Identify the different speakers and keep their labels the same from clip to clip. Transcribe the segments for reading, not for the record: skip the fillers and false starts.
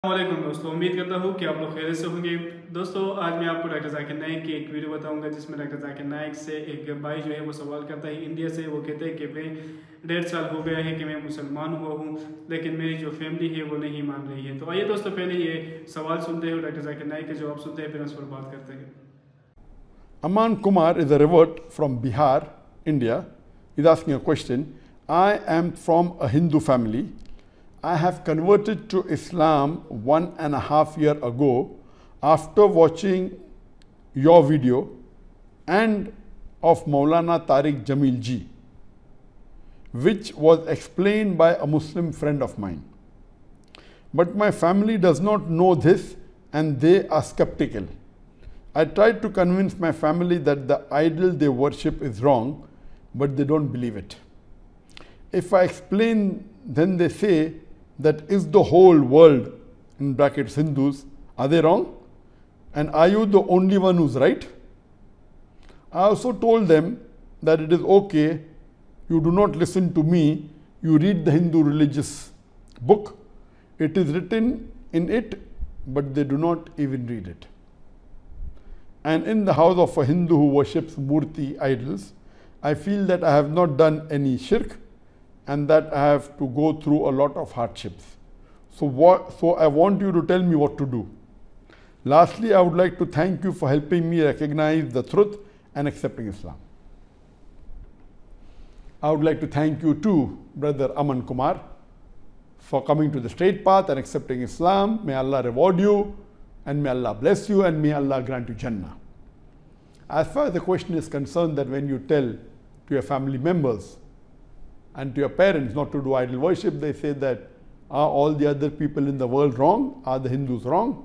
Speaker 1: वालेकुम दोस्तों, उम्मीद करता हूँ कि आप लोग खैरियत से होंगे। दोस्तों, आज मैं आपको डॉक्टर जाकिर नाइक की एक वीडियो बताऊंगा जिसमें डॉक्टर जाकिर नाइक से एक भाई जो है वो सवाल करता है इंडिया से। वो कहते हैं कि मैं 1.5 साल हो गया है कि मैं मुसलमान हुआ हूँ, लेकिन मेरी जो फैमिली है वो नहीं मान रही है। तो आइए दोस्तों, पहले ये सवाल सुनते हैं, डॉक्टर जाकिर नाइक के जवाब सुनते हैं, फिर उस पर बात करते हैं।
Speaker 2: Aman Kumar is a revert from Bihar, India. He's asking a question. I am from a Hindu family. I have converted to Islam 1.5 years ago after watching your video and of Maulana Tariq Jamil ji, which was explained by a Muslim friend of mine. But my family does not know this and they are skeptical. I tried to convince my family that the idol they worship is wrong, but they don't believe it. If I explain, then they say that is the whole world, in brackets Hindus, are they wrong? And are you the only one who's right? I also told them that it is okay, you do not listen to me, you read the Hindu religious book. It is written in it, but they do not even read it. And in the house of a Hindu who worships Murti idols, I feel that I have not done any shirk and that I have to go through a lot of hardships. So I want you to tell me what to do. Lastly, I would like to thank you for helping me recognize the truth and accepting Islam. I would like to thank you too, Brother Aman Kumar, for coming to the straight path and accepting Islam. May Allah reward you, and may Allah bless you, and may Allah grant you Jannah. As far as the question is concerned, that when you tell to your family members and to your parents not to do idol worship, they say that are all the other people in the world wrong? Are the Hindus wrong?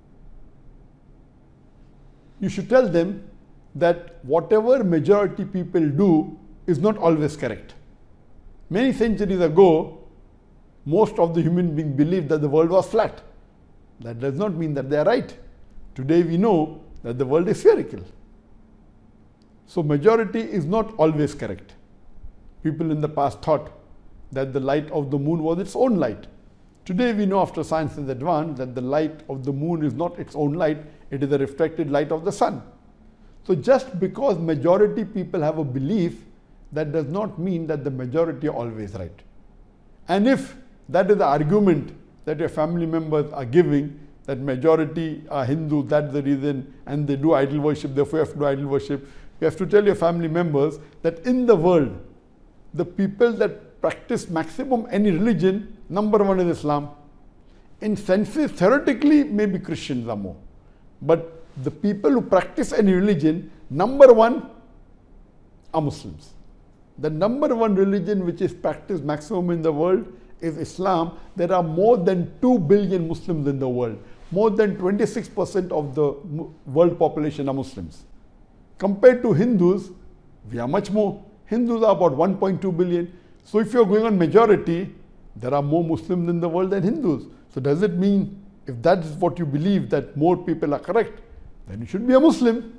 Speaker 2: You should tell them that whatever majority people do is not always correct. Many centuries ago, most of the human beings believed that the world was flat. That does not mean that they are right. Today we know that the world is spherical. So majority is not always correct. People in the past thought that the light of the moon was its own light. Today we know, after science is advanced, that the light of the moon is not its own light, it is a reflected light of the sun. So just because majority people have a belief, that does not mean that the majority are always right. And if that is the argument that your family members are giving, that majority are Hindu, that's the reason, and they do idol worship, therefore you have to do idol worship, you have to tell your family members that in the world, the people that practice maximum any religion, number one is Islam. In senses, theoretically, maybe Christians are more. But the people who practice any religion, number one are Muslims. The number one religion which is practiced maximum in the world is Islam. There are more than 2 billion Muslims in the world. More than 26% of the world population are Muslims. Compared to Hindus, we are much more. Hindus are about 1.2 billion. So if you're going on majority, there are more Muslims in the world than Hindus. So does it mean, if that is what you believe, that more people are correct, then you should be a Muslim?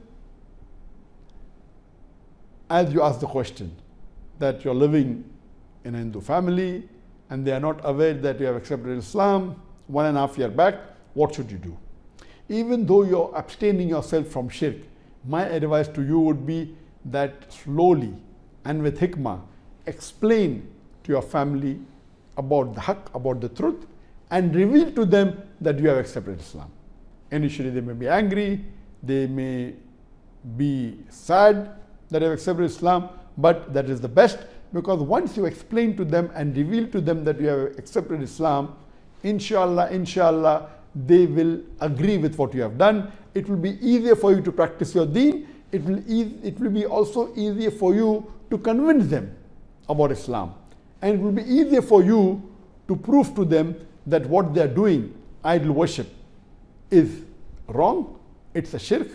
Speaker 2: As you ask the question, that you're living in a Hindu family and they are not aware that you have accepted Islam 1.5 years back, what should you do? Even though you're abstaining yourself from shirk, my advice to you would be that slowly and with hikmah, explain to your family about the haqq, about the truth, and reveal to them that you have accepted Islam. Initially they may be angry, they may be sad that you have accepted Islam, but that is the best, because once you explain to them and reveal to them that you have accepted Islam, inshallah, they will agree with what you have done. It will be easier for you to practice your deen. It will be also easier for you to convince them about Islam. And it will be easier for you to prove to them that what they are doing, idol worship, is wrong, it's a shirk.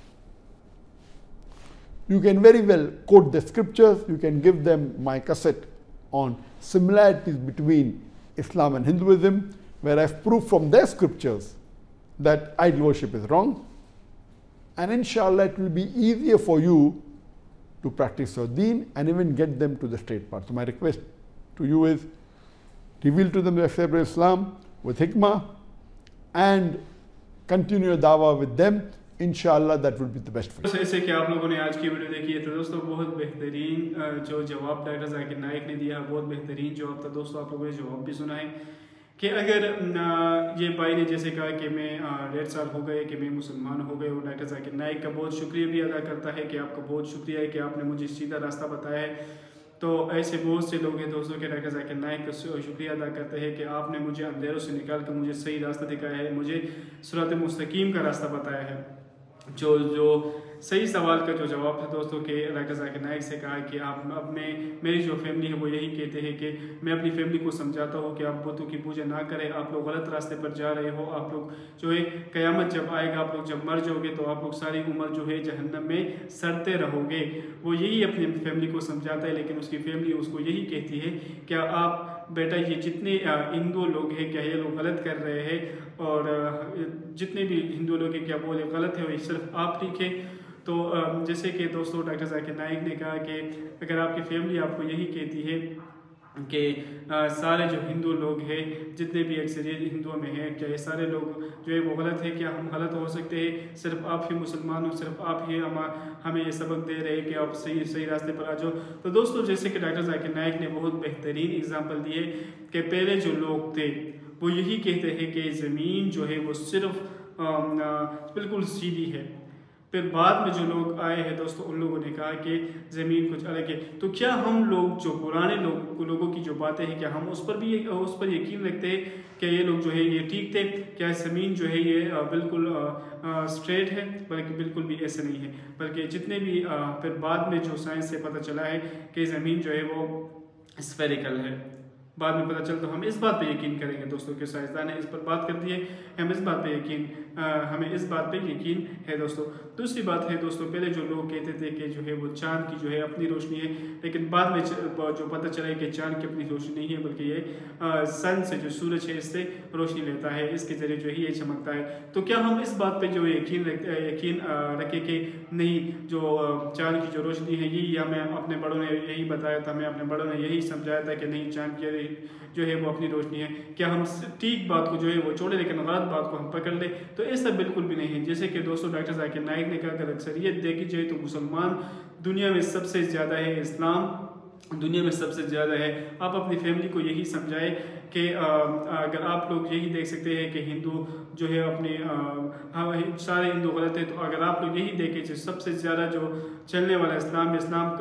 Speaker 2: You can very well quote the scriptures, you can give them my cassette on similarities between Islam and Hinduism, where I've proved from their scriptures that idol worship is wrong. And inshallah, it will be easier for you to practice your deen and even get them to the straight path. So my request to you is, reveal to them the accepted Islam with hikmah, and continue dawah with them. Inshallah that would be the best for you.
Speaker 1: जैसे कि आप लोगों ने आज की video देखी है तो दोस्तों बहुत बेहतरीन जो जवाब डॉक्टर जाकिर नाइक ने दिया, बहुत बेहतरीन जवाब था दोस्तों। आप लोगों ने जवाब भी सुना है कि अगर ये भाई ने जैसे कहा कि मैं 1.5 साल हो गए कि मैं मुसलमान हो गए, और डॉक्टर जाकिर नाइक का बहुत शुक्रिया भी अदा करता है कि आपका बहुत शुक्रिया है कि आपने मुझे सीधा रास्ता बताया है। तो ऐसे बहुत से लोग हैं दोस्तों के डॉक्टर जाकिर नाइक का शुक्रिया अदा करते हैं कि आपने मुझे अंधेरों से निकाल कर मुझे सही रास्ता दिखाया है, मुझे सिरात मुस्तकीम का रास्ता बताया है। जो सही सवाल का जो जवाब था दोस्तों के डॉक्टर जाकिर नाइक से कहा कि आप अपने मेरी जो फैमिली है वो यही कहते हैं कि मैं अपनी फैमिली को समझाता हूँ कि आप बुतों की पूजा ना करें, आप लोग गलत रास्ते पर जा रहे हो, आप लोग जो है क़यामत जब आएगा, आप लोग जब मर जाओगे तो आप लोग सारी उम्र जो है जहन्नम में सड़ते रहोगे। वो यही अपनी फैमिली को समझाता है, लेकिन उसकी फैमिली उसको यही कहती है क्या आप बेटा ये जितने हिंदू लोग हैं क्या ये लोग गलत कर रहे हैं, और जितने भी हिंदू लोग हैं क्या वो गलत है, वो सिर्फ आप ठीक है। तो जैसे कि दोस्तों डॉक्टर जाकिर नाइक ने कहा कि अगर आपकी फैमिली आपको यही कहती है कि सारे जो हिंदू लोग हैं जितने भी अक्सरियत हिंदुओं में हैं क्या ये सारे लोग जो है वो गलत है, क्या हम गलत हो सकते हैं, सिर्फ आप ही मुसलमान हो, सिर्फ आप ही हमें ये सबक दे रहे हैं कि आप सही रास्ते पर आ जाओ। तो दोस्तों जैसे कि डॉक्टर जाकिर नाइक ने बहुत बेहतरीन एग्जाम्पल दिए कि पहले जो लोग थे वो यही कहते हैं कि ज़मीन जो है वो सिर्फ बिल्कुल सीधी है, फिर बाद में जो लोग आए हैं दोस्तों उन लोगों ने कहा कि ज़मीन कुछ अलग है। तो क्या हम लोग जो पुराने लोगों की जो बातें हैं क्या हम उस पर यकीन रखते हैं कि ये लोग जो है ये ठीक थे, क्या ज़मीन जो है ये बिल्कुल स्ट्रेट है? बल्कि बिल्कुल भी ऐसा नहीं है, बल्कि जितने भी फिर बाद में जो साइंस से पता चला है कि ज़मीन जो है वो स्फेरिकल है, बाद में पता चल तो हम इस बात पे यकीन करेंगे दोस्तों कि साइंसदान ने इस पर बात कर दी है, हम इस बात पे यकीन हमें इस बात पे यकीन है दोस्तों। दूसरी बात है दोस्तों पहले जो लोग कहते थे कि जो है वो चांद की जो है अपनी रोशनी है, लेकिन बाद में जो पता चला कि चांद की अपनी रोशनी नहीं है बल्कि ये सन से जो सूरज है इससे रोशनी लेता है, इसके जरिए जो है ये चमकता है। तो क्या हम इस बात पे जो यकीन रखें कि नहीं जो चांद की जो रोशनी है यही हमें अपने बड़ों ने यही बताया था, हमें अपने बड़ों ने यही समझाया था कि नहीं चांद की जो है वो अपनी रोशनी है, क्या हम ठीक बात को जो है वो छोड़े लेकिन गलत बात को हम पकड़ ले? तो ऐसा बिल्कुल भी नहीं है। जैसे कि दोस्तों डॉक्टर जाकिर नाइक ने कहा अगर अक्सरियत देखी जाए तो मुसलमान दुनिया में सबसे ज़्यादा है, इस्लाम दुनिया में सबसे ज़्यादा है। आप अपनी फैमिली को यही समझाए कि अगर आप लोग यही देख सकते हैं कि हिंदू जो है अपने सारे हिंदू गलत है, तो अगर आप लोग यही देखें जो सबसे ज़्यादा जो चलने वाला इस्लाम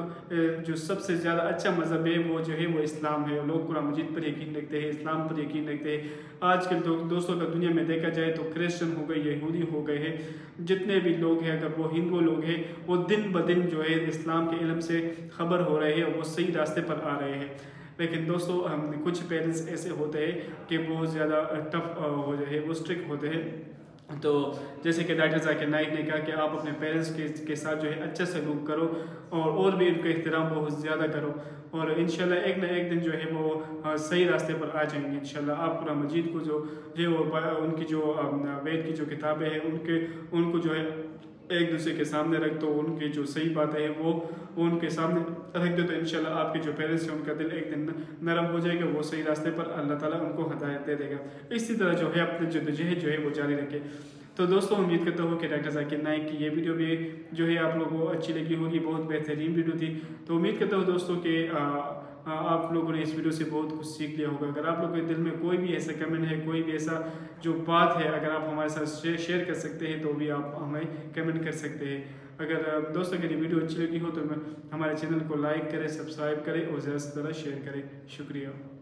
Speaker 1: जो सबसे ज़्यादा अच्छा मज़हब है वो जो है वो इस्लाम है। लोग कुरान मजीद पर यकीन रखते हैं, इस्लाम पर यकीन रखते हैं। आजकल दोस्तों का दुनिया में देखा जाए तो क्रिश्चियन हो गए, यहूदी हो गए हैं, जितने भी लोग हैं अगर वो हिंदू लोग हैं वो दिन ब दिन जो है इस्लाम के इल्म से खबर हो रहे हैं और वो सही रास्ते पर आ रहे हैं। लेकिन दोस्तों कुछ पेरेंट्स ऐसे होते हैं कि बहुत ज़्यादा टफ हो जाए, वो स्ट्रिक्ट होते हैं। तो जैसे कि डॉक्टर जाकिर नाइक ने कहा कि आप अपने पेरेंट्स के साथ जो है अच्छा सलूक करो और भी उनका एहतराम बहुत ज़्यादा करो, और इंशाल्लाह एक ना एक दिन जो है वो सही रास्ते पर आ जाएंगे इंशाल्लाह। आप कुरान मजीद को जो वो उनकी जो वेद की जो किताबें हैं उनको जो है एक दूसरे के सामने रख दो, उनकी जो सही बातें हैं वो उनके सामने रख दो, तो इंशाल्लाह आपके जो पेरेंट्स हैं उनका दिल एक दिन नरम हो जाएगा, वो सही रास्ते पर अल्लाह ताला उनको हदायत दे देगा। इसी तरह जो है अपने जद्दोजहद जो है वो जारी रखे। तो दोस्तों उम्मीद करता हूँ कि डॉक्टर जाकिर नाइक की ये वीडियो भी जो है आप लोगों को अच्छी लगी होगी, बहुत बेहतरीन वीडियो थी। तो उम्मीद करता हूँ दोस्तों कि आप लोगों ने इस वीडियो से बहुत कुछ सीख लिया होगा। अगर आप लोगों के दिल में कोई भी ऐसा कमेंट है, कोई भी ऐसा जो बात है, अगर आप हमारे साथ शेयर कर सकते हैं तो भी आप हमें कमेंट कर सकते हैं। अगर दोस्तों अगर ये वीडियो अच्छी लगी हो तो हमारे चैनल को लाइक करें, सब्सक्राइब करें और ज़्यादा से ज़्यादा शेयर करें। शुक्रिया।